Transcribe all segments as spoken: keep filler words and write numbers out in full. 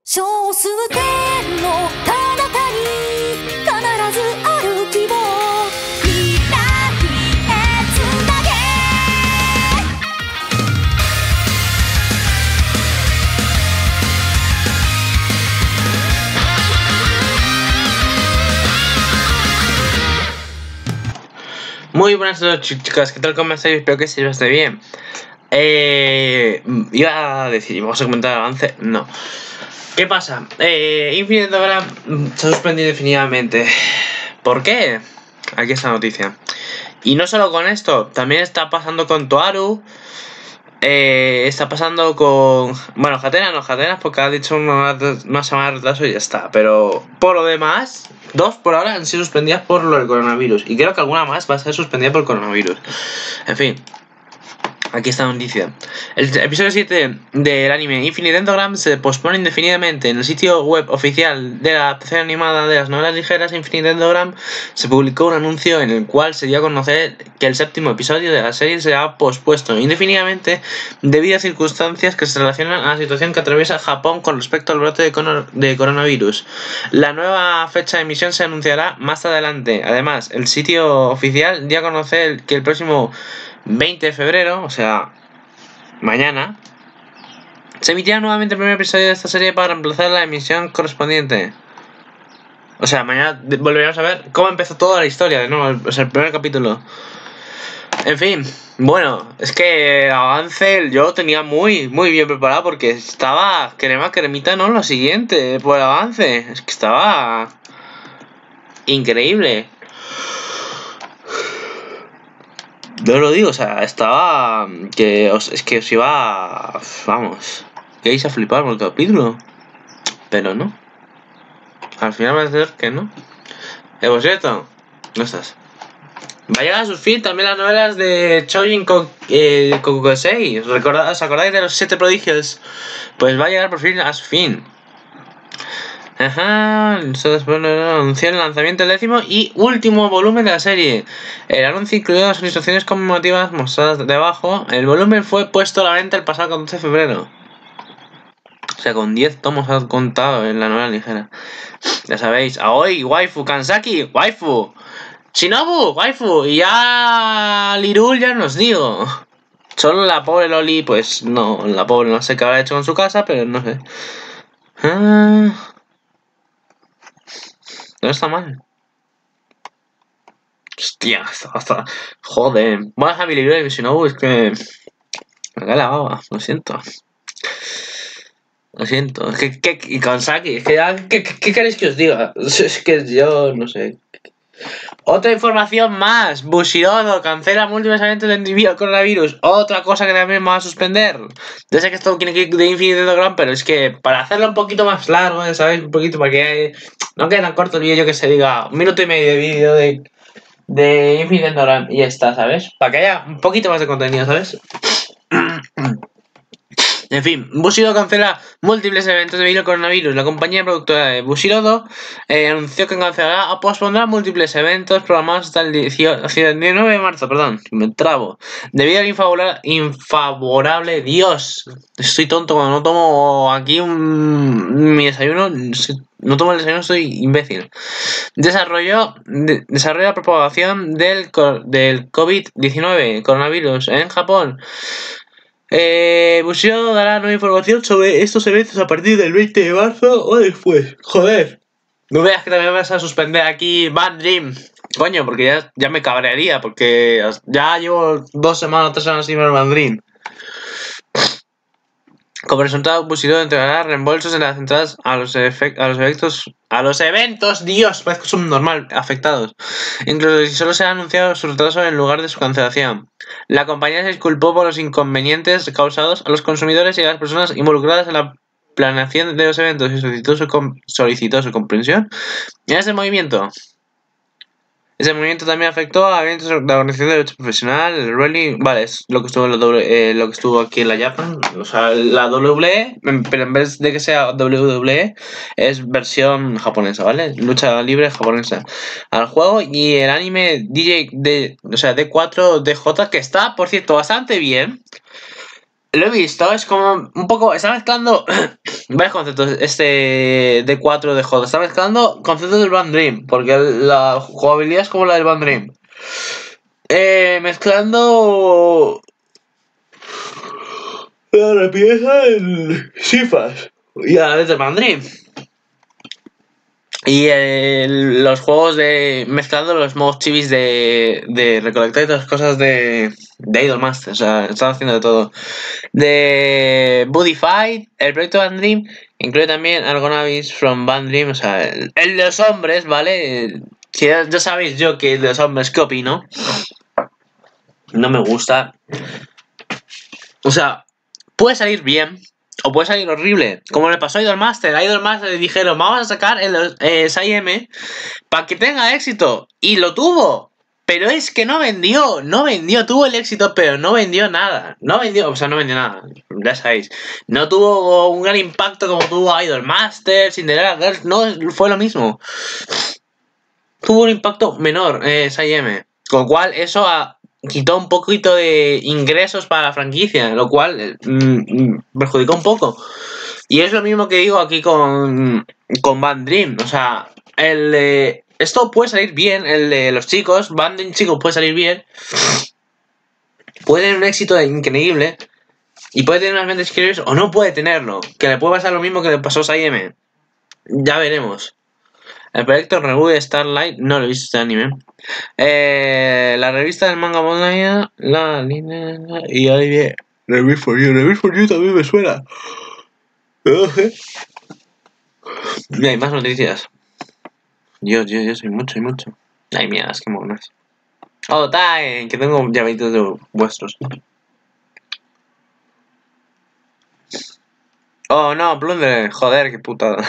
少数点の彼方に必ずある希望未来へつなげ Muy buenas noches, chicas, ¿qué tal? ¿Cómo estáis? Espero que estéis bastante bien. Eh, iba a decir, ¿vamos a comentar el avance? No. ¿Qué pasa? Eh, Infinite Endogram se ha suspendido definitivamente. ¿Por qué? Aquí está la noticia. Y no solo con esto, también está pasando con Toaru. Eh, está pasando con... Bueno, Hatena no, Hatena porque ha dicho una, una semana de retraso y ya está. Pero por lo demás, dos por ahora han sido suspendidas por lo del coronavirus. Y creo que alguna más va a ser suspendida por el coronavirus. En fin. Aquí está la noticia. El episodio siete del anime Infinite Endogram se pospone indefinidamente. En el sitio web oficial de la adaptación animada de las novelas ligeras Infinite Endogram se publicó un anuncio en el cual se dio a conocer que el séptimo episodio de la serie se ha pospuesto indefinidamente debido a circunstancias que se relacionan a la situación que atraviesa Japón con respecto al brote de, de coronavirus. La nueva fecha de emisión se anunciará más adelante. Además, el sitio oficial dio a conocer que el próximo veinte de febrero, o sea, mañana, se emitirá nuevamente el primer episodio de esta serie para reemplazar la emisión correspondiente. O sea, mañana volveremos a ver cómo empezó toda la historia de nuevo, o sea, el primer capítulo. En fin, bueno, es que el avance yo tenía muy, muy bien preparado porque estaba crema cremita, ¿no? Lo siguiente, por el avance, es que estaba increíble. Yo lo digo, o sea, estaba... que os, es que os iba... Vamos... que vais a flipar por el capítulo. Pero no. Al final va a ser que no. Eh, por cierto, no estás. Va a llegar a su fin también las novelas de Chojin eh, Kokukosei. ¿Os acordáis de los siete prodigios? Pues va a llegar por fin a su fin. Ajá, anunció el lanzamiento del décimo y último volumen de la serie. El anuncio incluyó las ilustraciones conmemorativas mostradas debajo. El volumen fue puesto a la venta el pasado catorce de febrero. O sea, con diez tomos ha contado en la novela ligera. Ya sabéis, Aoi, waifu, Kansaki, waifu, Shinobu, waifu, y ya Lirul ya nos digo. Solo la pobre Loli, pues no, la pobre no sé qué habrá hecho con su casa, pero no sé. Ah... No está mal. Hostia, hasta, hasta... Joder. Voy a dejar mi libro de Shinobu, es que... Me cae la baba, lo siento. Lo siento. Es que, que, y Kansaki, es que ya... ¿Qué, qué, qué queréis que os diga? Es que yo... no sé... Otra información más. Bushirodo cancela múltiples eventos de envío al coronavirus. Otra cosa que también va a suspender. Yo sé que esto tiene que ir de Infinite Endogram, pero es que para hacerlo un poquito más largo, ¿sabéis? Un poquito para que no quede tan corto el vídeo, que se diga un minuto y medio de vídeo de, de Infinite Endogram y ya está, ¿sabes? Para que haya un poquito más de contenido, ¿sabes? En fin, Bushirodo cancela múltiples eventos debido al coronavirus. La compañía productora de Bushirodo eh, anunció que cancelará o pospondrá múltiples eventos programados hasta el diecinueve de marzo, perdón, me trabo. Debido al infavorable, infavorable, Dios, estoy tonto cuando no tomo aquí un, mi desayuno, no tomo el desayuno, soy imbécil. Desarrolló, de, desarrolló la propagación del, del COVID diecinueve, coronavirus, en Japón. Eh, Bushirodo dará nueva información sobre estos eventos a partir del veinte de marzo o después. Joder. No veas que también vas a suspender aquí Bad Dream. Coño, porque ya, ya me cabrearía, porque ya llevo dos semanas o tres semanas sin ver Bad Dream. Como resultado, Bushirodo entregará reembolsos en las entradas a los, a los efectos, a los eventos, Dios, parece que son normal, afectados. Incluso si solo se ha anunciado su retraso en lugar de su cancelación. La compañía se disculpó por los inconvenientes causados a los consumidores y a las personas involucradas en la planeación de los eventos y solicitó su, solicitó su comprensión en este movimiento. Ese movimiento también afectó a eventos de la organización de derecho profesional, el rally, vale, es lo que estuvo en la doble, eh, lo que estuvo aquí en la Japan, o sea, la W E, pero en vez de que sea W W E, es versión japonesa, ¿vale? Lucha libre japonesa al juego, y el anime D J de, o sea, D cuatro D J, que está, por cierto, bastante bien. Lo he visto, es como un poco. Está mezclando varios conceptos. Este D cuatro de J. Está mezclando conceptos del Band Dream. Porque la jugabilidad es como la del Band Dream. Eh, mezclando. La rapidez del Sifas. Y a la vez del Band Dream. Y eh, los juegos de. Mezclando los modos chivis de. De recolectar y todas las cosas de. De Idolmaster. O sea, están haciendo de todo. De Buddy Fight, el proyecto Band Dream. Incluye también Argonavis from Band Dream. O sea, el, el de los hombres, ¿vale? Si ya, ya sabéis yo que el de los hombres, ¿qué opino? No me gusta. O sea, puede salir bien. O puede salir horrible, como le pasó a Idolmaster. A Idolmaster le dijeron, vamos a sacar el eh, S I M para que tenga éxito. Y lo tuvo. Pero es que no vendió, no vendió. Tuvo el éxito, pero no vendió nada. No vendió, o sea, no vendió nada. Ya sabéis. No tuvo un gran impacto como tuvo Idolmaster, Cinderella Girls. No fue lo mismo. Tuvo un impacto menor, eh, S I M. Con lo cual, eso ha... quitó un poquito de ingresos para la franquicia, lo cual mmm, perjudicó un poco. Y es lo mismo que digo aquí con, con Band Dream. O sea, el de, esto puede salir bien, el de los chicos, Band Dream chicos puede salir bien. Puede tener un éxito increíble. Y puede tener unas ventas increíbles o no puede tenerlo. Que le puede pasar lo mismo que le pasó a S I M. Ya veremos. El proyecto Reboot de Starlight, no lo he visto este anime. Eh, la revista del manga online, la línea y ahí viene Review for You. Review for You también me suena. Y hay más noticias. Dios, Dios, Dios, hay mucho, hay mucho. Ay, mierda, es que monos. Oh, time, que tengo llaveritos de vuestros. Oh, no, Plunder, joder, qué putada.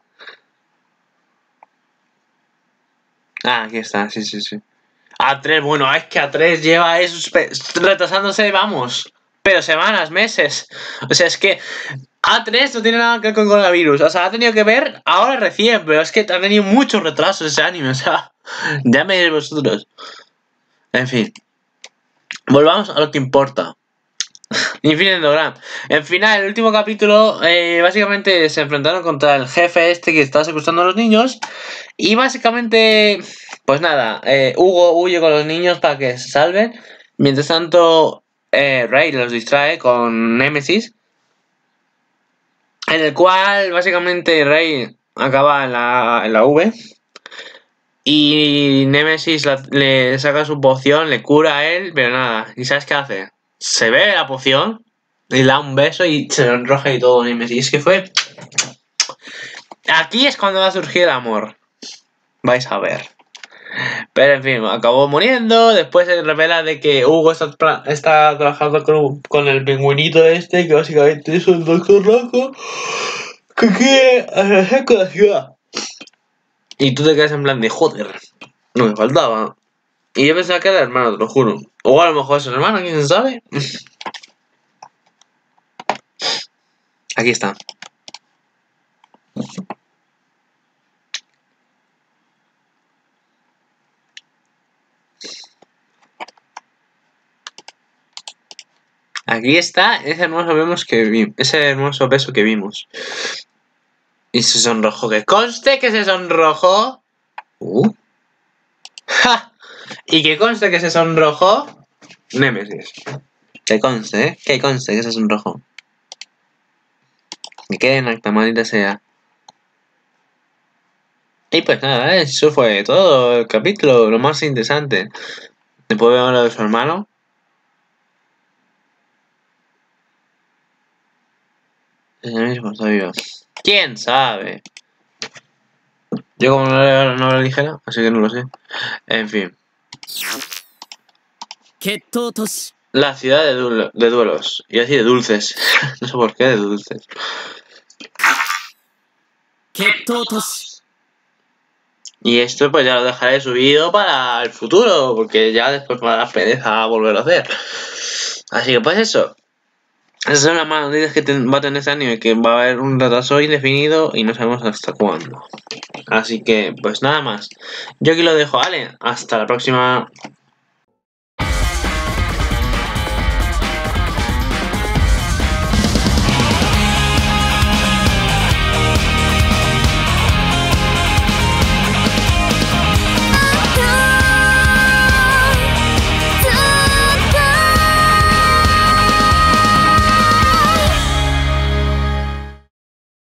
Ah, aquí está, sí, sí, sí. A tres, bueno, es que A tres lleva eso retrasándose, vamos. Pero semanas, meses. O sea, es que A tres no tiene nada que ver con coronavirus. O sea, ha tenido que ver ahora recién, pero es que ha tenido muchos retrasos ese anime. O sea, ya me diréis vosotros. En fin. Volvamos a lo que importa. Infinite Endogram. En final, el último capítulo, eh, básicamente se enfrentaron contra el jefe este que estaba secuestrando a los niños. Y básicamente, pues nada, eh, Hugo huye con los niños para que se salven. Mientras tanto, eh, Rey los distrae con Nemesis. En el cual, básicamente, Rey acaba en la, en la V. Y Nemesis la, le saca su poción, le cura a él, pero nada. ¿Y sabes qué hace? Se bebe la poción y le da un beso y se lo enroja y todo Nemesis. Y es que fue... Aquí es cuando va a surgir el amor. Vais a ver. Pero en fin, acabó muriendo. Después se revela de que Hugo está, está trabajando con, con el pingüinito este, que básicamente es el doctor loco, que quiere hacer con la ciudad. Y tú te quedas en plan de joder, no me faltaba. Y yo pensaba que era hermano, te lo juro. O a lo mejor es el hermano, quién sabe. Aquí está. Aquí está ese hermoso vemos que vimos, ese hermoso beso que vimos. Y se sonrojó, que conste que se sonrojó. Uh. ¡Ja! Y que conste que se sonrojó Nemesis. Que conste, ¿eh? Que conste que se sonrojó. Que quede en acta, maldita sea. Y pues nada, eso fue todo el capítulo, lo más interesante. Después vemos lo de su hermano. Es el mismo, está vivo. ¿Quién sabe? Yo como no leo novela ligera, así que no lo sé. En fin. La ciudad de, du de duelos. Y así de dulces. No sé por qué de dulces. Y esto pues ya lo dejaré subido para el futuro, porque ya después me da pereza a volverlo a hacer. Así que pues eso. Esas son las malas noticias que va a tener este anime, que va a haber un retraso indefinido y no sabemos hasta cuándo. Así que pues nada más. Yo aquí lo dejo, ¿vale? Hasta la próxima.